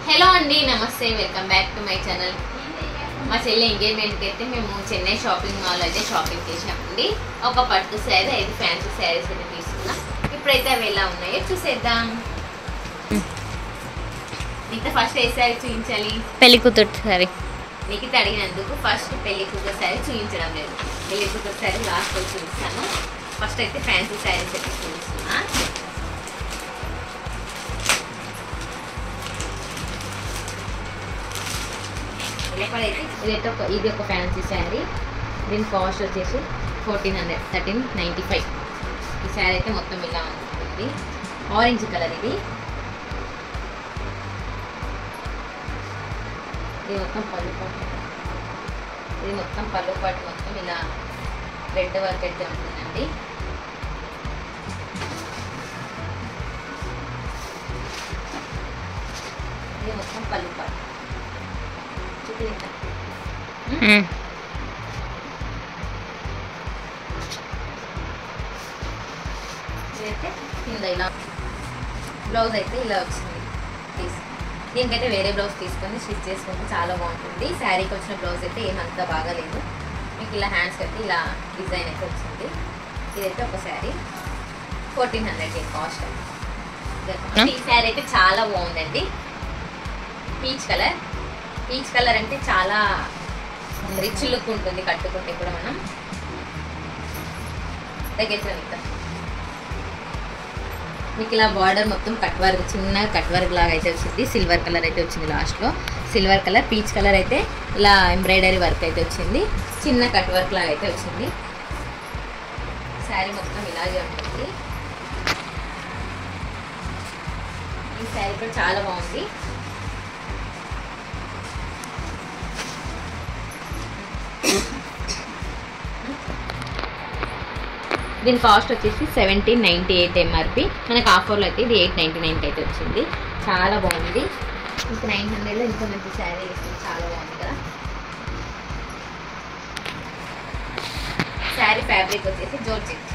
Hello అండి, నమస్తే, welcome back to my channel. మా చెల్లి ఎంగేజ్మెంట్కి అయితే మేము చెన్నై షాపింగ్ మాల్ అయితే షాపింగ్ చేసామండి. ఒక పట్టు శారీ, 5 ఫ్యాన్సీ శారీస్ అయితే తీసుకున్నాం. ఇప్పుడైతే అవి ఎలా ఉన్నాయో చూసేద్దాం. నీకు ఫస్ట్ ఏ శారీ చూపించాలి? పెళ్లి కూతురు శారీ. నీకు అడిగినందుకు ఫస్ట్ పెళ్లి కూతురు శారీ చూపించడం లేదు. పెళ్లి కూతురు శారీ లాస్ట్ చూపిస్తాను. ఫస్ట్ అయితే ఫ్యాన్సీ శారీస్ అయితే చూపిస్తున్నా. ఇది ఒక ఫ్యాన్సీ శారీ. దీని కాస్ట్ వచ్చేసి 1400, 1395. ఈ శారీ అయితే మొత్తం ఇలా ఉంటుంది. ఆరెంజ్ కలర్ ఇది మొత్తం పళ్ళు పాటు. ఇది మొత్తం పళ్ళు పాటు మొత్తం ఇలా రెడ్ వర్క్ అయితే ఉంటుందండి. ఇది మొత్తం పళ్ళు పాటు. ఇదైతే కింద ఇలా బ్లౌజ్ అయితే ఇలా వచ్చింది. దీనికైతే వేరే బ్లౌజ్ తీసుకొని స్టిచ్ చేసుకుంటే చాలా బాగుంటుంది. శారీకి వచ్చిన బ్లౌజ్ అయితే ఏమంతా బాగాలేదు. మీకు ఇలా హ్యాండ్స్ అయితే ఇలా డిజైన్ అయితే వచ్చింది. ఇదైతే ఒక శారీ 1400 కాస్ట్. ఈ శారీ అయితే చాలా బాగుందండి. పీచ్ కలర్ అంటే చాలా రిచ్ లుక్ ఉంటుంది. కట్టుకుంటే కూడా మనం దగ్గర మీకు ఇలా బార్డర్ మొత్తం కట్ వర్క్, చిన్న కట్ వర్క్ లాగా అయితే వచ్చింది. సిల్వర్ కలర్ అయితే వచ్చింది లాస్ట్లో. సిల్వర్ కలర్, పీచ్ కలర్ అయితే ఇలా ఎంబ్రాయిడరీ వర్క్ అయితే వచ్చింది. చిన్న కట్ వర్క్ లాగా అయితే వచ్చింది. శారీ మొత్తం ఇలాగే ఉంటుంది. ఈ శారీ కూడా చాలా బాగుంది. దీని కాస్ట్ వచ్చేసి 1798 ఎంఆర్పి. మనకు ఆఫర్లో అయితే ఇది 899 అయితే వచ్చింది. చాలా బాగుంది. ఇంకా 900లో ఇంత మంచి శారీ వేస్తుంది. చాలా బాగుంది కదా. శారీ ఫ్యాబ్రిక్ వచ్చేసి జార్జెట్.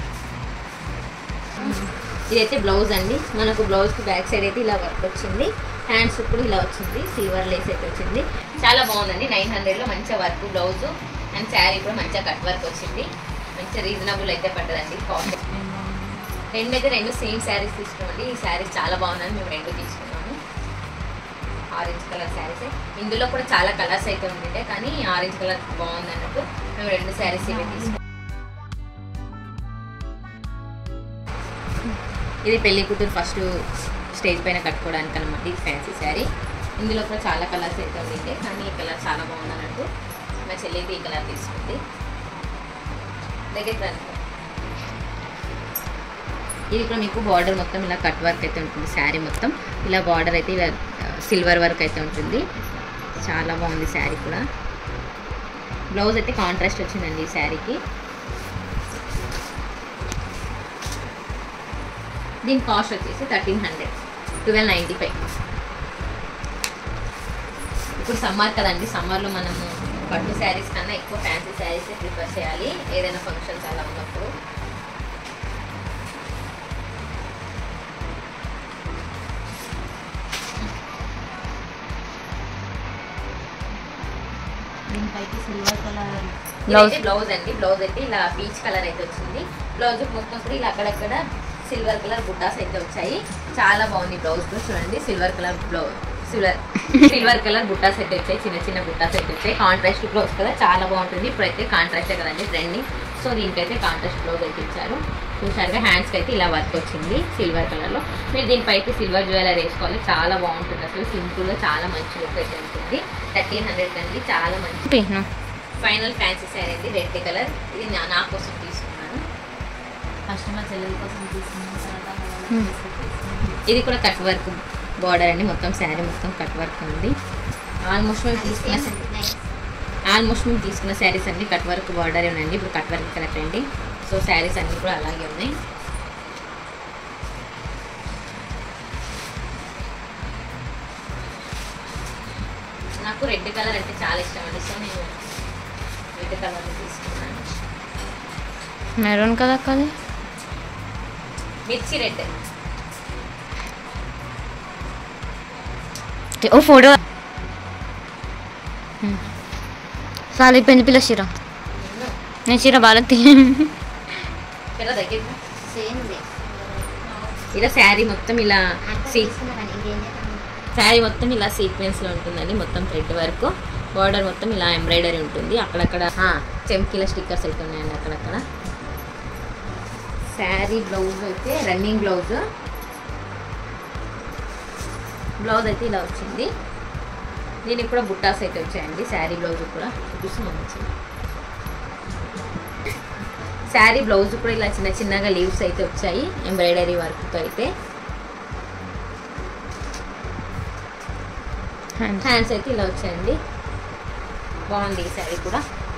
ఇదైతే బ్లౌజ్ అండి. మనకు బ్లౌజ్కి బ్యాక్ సైడ్ అయితే ఇలా వర్క్ వచ్చింది. హ్యాండ్స్ కూడా ఇలా వచ్చింది. సిల్వర్ లేస్ అయితే వచ్చింది. చాలా బాగుందండి. 900లో మంచిగా వర్క్ బ్లౌజ్ అండ్ శారీ కూడా మంచిగా కట్ వర్క్ వచ్చింది. మంచిగా రీజనబుల్ అయితే పడ్డదండి. కాస్ట్ రెండు సేమ్ శారీస్ తీసుకున్నామండి. ఈ శారీస్ చాలా బాగుందని మేము 2 తీసుకున్నాము. Orange colour saris. ఇందులో కూడా చాలా కలర్స్ అయితే ఉండే, కానీ ఆరెంజ్ కలర్ బాగుంది అన్నట్టు మేము 2 శారీస్ ఇవి తీసుకున్నాం. ఇది పెళ్లి కూతురు ఫస్ట్ స్టేజ్ పైన కట్టుకోవడానికి అనమాట. ఇది ఫ్యాన్సీ శారీ. ఇందులో కూడా చాలా కలర్స్ అయితే ఉండే, కానీ ఈ కలర్ చాలా బాగుంది అన్నట్టు మా చెల్లి అయితే ఈ కలర్ తీసుకుంది. ఇది కూడా మీకు బార్డర్ మొత్తం ఇలా కట్ వర్క్ అయితే ఉంటుంది. శారీ మొత్తం ఇలా బార్డర్ అయితే ఇలా సిల్వర్ వర్క్ అయితే ఉంటుంది. చాలా బాగుంది శారీ కూడా. బ్లౌజ్ అయితే కాంట్రాస్ట్ వచ్చిందండి ఈ శారీకి. దీని కాస్ట్ వచ్చేసి 1300, 1295. ఇప్పుడు సమ్మర్ కదండి. సమ్మర్లో మనము పట్టు శారీస్ కన్నా ఎక్కువ ఫ్యాన్సీ శారీస్ ప్రిఫర్ చేయాలి ఏదైనా ఫంక్షన్స్ అలా ఉన్నప్పుడు. దీనిపైకి సిల్వర్ కలర్ బ్లౌజ్ అండి. బ్లౌజ్ అయితే ఇలా పీచ్ కలర్ అయితే వచ్చింది. బ్లౌజ్ మొత్తం కూడా ఇలా అక్కడక్కడ సిల్వర్ కలర్ బుట్టాస్ అయితే వచ్చాయి. చాలా బాగుంది బ్లౌజ్ కూడా చూడండి. Silver colour blouse, silver colour బుట్టాస్ అయితే వచ్చాయి. చిన్న చిన్న బుట్టాస్ అయితే వచ్చాయి. కాంట్రాస్ట్ బ్లౌజ్ కదా, చాలా బాగుంటుంది. ఇప్పుడైతే కాంట్రాస్టే కదండి ట్రెండింగ్. సో దీనికైతే కాంట్రాస్ట్ బ్లౌజ్ అయితే ఇచ్చారు. చూసారుగా హ్యాండ్స్కి అయితే ఇలా వర్క్ వచ్చింది సిల్వర్ కలర్లో. మీరు దీనిపైకి సిల్వర్ జ్యువెలరీ వేసుకోవాలి. చాలా బాగుంటుంది. అసలు సింపుల్గా చాలా మంచి లుక్ అయితే ఉంటుంది. 1300 అండి. చాలా మంచి ఫైనల్ ఫ్యాన్సీ శారీ అండి. Red colour. ఇది నా కోసం తీసుకున్నాను. కస్టమర్ చెల్లెల కోసం తీసుకున్నాను. ఇది కూడా కట్ వర్క్ బార్డర్ అండి. మొత్తం శారీ మొత్తం కట్ వర్క్ ఉంది. ఆల్మోస్ట్ మేము తీసుకున్న శారీస్ అన్ని కట్ వర్క్ బార్డర్ ఉందండి. ఇప్పుడు కట్ వర్క్ కరెక్ట్ అండి. సో శారీస్ అన్నీ కూడా అలాగే ఉన్నాయి. నాకు రెడ్ కలర్ అంటే చాలా ఇష్టం అండి. సో నేను రెడ్ కలర్ తీసుకున్నాను. మెరూన్ కలర్ కదా, మిర్చి రెడ్. ఓ ఫోటో సాలి పెళ్లి పిల్ల చీర నేను చీర బాగా ఇలా శారీ మొత్తం ఇలా శారీ మొత్తం ఇలా సీక్వెన్స్లో ఉంటుందండి. మొత్తం థ్రెడ్ వర్క్, బార్డర్ మొత్తం ఇలా ఎంబ్రాయిడరీ ఉంటుంది. అక్కడక్కడ చెంకీల స్టిక్కర్స్ అయితే ఉన్నాయండి అక్కడక్కడ. శారీ బ్లౌజ్ అయితే రన్నింగ్ బ్లౌజ్ అయితే ఇలా వచ్చింది. దీనికి కూడా బుట్టాస్ అయితే వచ్చాయండి. శారీ బ్లౌజ్ కూడా చూపిస్తున్నాం. శారీ బ్లౌజ్ కూడా ఇలా చిన్న చిన్నగా లీవ్స్ అయితే వచ్చాయి ఎంబ్రాయిడరీ వర్క్తో అయితే. హ్యాండ్స్ అయితే ఇలా వచ్చాయండి. బాగుంది ఈ శారీ కూడా.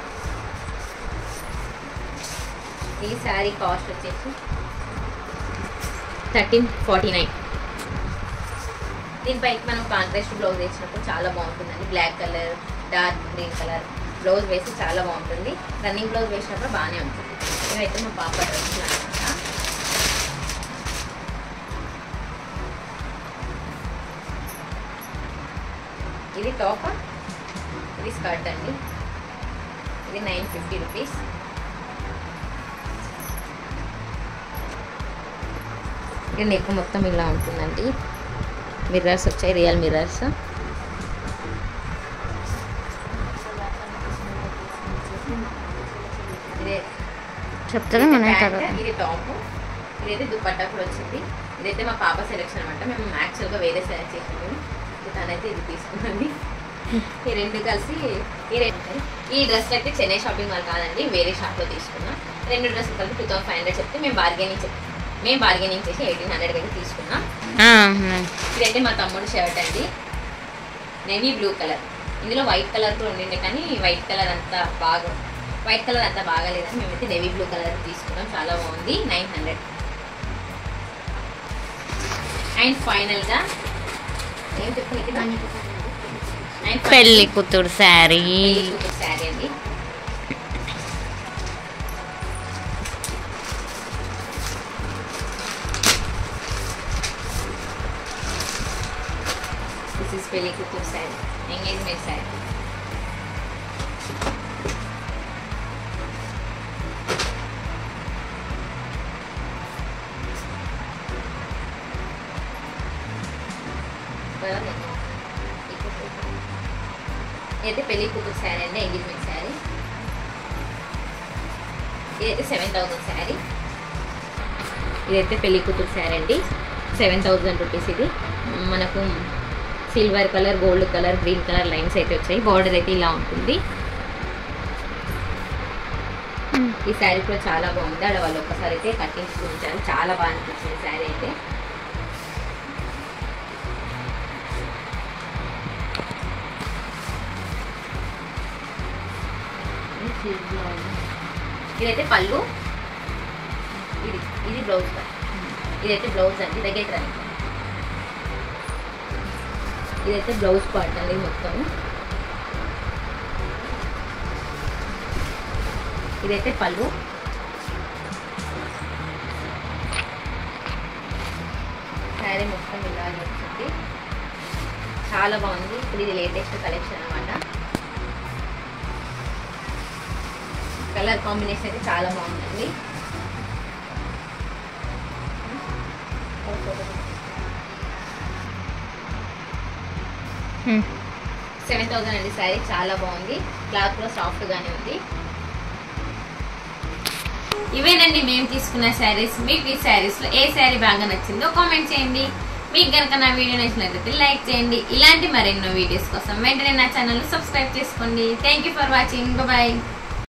ఈ శారీ కాస్ట్ వచ్చేసి 1349. దీనిపై మనం కాంట్రాస్ట్ బ్లౌజ్ వేసినప్పుడు చాలా బాగుంటుందండి. Black colour, dark green colour blouse వేసి చాలా బాగుంటుంది. రన్నింగ్ బ్లౌజ్ వేసినప్పుడు బాగానే ఉంటుంది. ఇవైతే మా పాప డ్రెస్సులు అనమాట. ఇది టాప్, ఇది స్కర్ట్ అండి. ఇది 950 రూపీస్. ఇది నెక్ మొత్తం ఇలా ఉంటుందండి. మిర్రర్స్ వచ్చాయి, రియల్ మిర్రర్స్. చెప్తారా మన ఇది టాప్, ఇదైతే దుపట్టా కూడా వచ్చింది. ఇదైతే మా పాప సెలెక్షన్ అనమాట. మేము యాక్చువల్గా వేరే సెలెక్ట్ చేసినాము. తనైతే ఇది తీసుకున్నాండి. ఈ రెండు కలిసి ఈ డ్రెస్ అయితే చెన్నై షాపింగ్ మాల్ కాదండి, వేరే షాప్లో తీసుకున్నాం. రెండు డ్రెస్సులు కలిపి 2500 చెప్తే మేము బార్గెనింగ్ చేసి 1800 అయితే తీసుకున్నాం. ఇదైతే మా తమ్ముడు షర్ట్ అండి, నేవీ బ్లూ కలర్. ఇందులో వైట్ కలర్ కూడా ఉండిండే కానీ వైట్ కలర్ అంతా బాగాలేదని మేమైతే నేవీ బ్లూ కలర్ తీసుకున్నాం. చాలా బాగుంది. 900. అండ్ ఫైనల్గా ఏం చెప్తాను, పెళ్లి కూతురు శారీ అండి. దిస్ ఇస్ పెళ్లి కూతురు శారీ, ఎంగేజ్మెంట్ శారీ. ఇదైతే పెళ్లి కూతురు శారీ అండి, ఎంగేజ్మెంట్ శారీ. ఇదైతే 7000 శారీ. ఇదైతే పెళ్లి కూతురు శారీ అండి, 7000 రూపీస్. ఇది మనకు silver colour, gold colour, green colour lines అయితే వచ్చాయి. బార్డర్ అయితే ఇలా ఉంటుంది. ఈ శారీ కూడా చాలా బాగుంది. ఆడ వాళ్ళు ఒక్కసారి అయితే కట్టించి చూపించారు. చాలా బాగా అనిపించింది శారీ అయితే. ఇదైతే పళ్ళు, ఇది బ్లౌజ్. ఇదైతే బ్లౌజ్ అండి, దగ్గర రండి. ఇదైతే బ్లౌజ్ పార్ట్ అండి మొత్తం. ఇదైతే పళ్ళు. శారీ మొత్తం ఇలా వచ్చింది. చాలా బాగుంది. ఇప్పుడు ఇది లేటెస్ట్ కలెక్షన్ అన్నమాట. కలర్ కాంబినేషన్ అయితే చాలా బాగుందండి. Hmm. 7000 అండి శారీ. చాలా బాగుంది. క్లాత్ కూడా సాఫ్ట్గానే ఉంది. ఇవేనండి మేము తీసుకున్న శారీస్. మీకు ఈ శారీస్లో ఏ శారీ బాగా నచ్చిందో కామెంట్ చేయండి. మీకు కనుక నా వీడియో నచ్చినట్లయితే లైక్ చేయండి. ఇలాంటి మరెన్నో వీడియోస్ కోసం వెంటనే నా ఛానల్ని సబ్స్క్రైబ్ చేసుకోండి. Thank you for watching. Bye.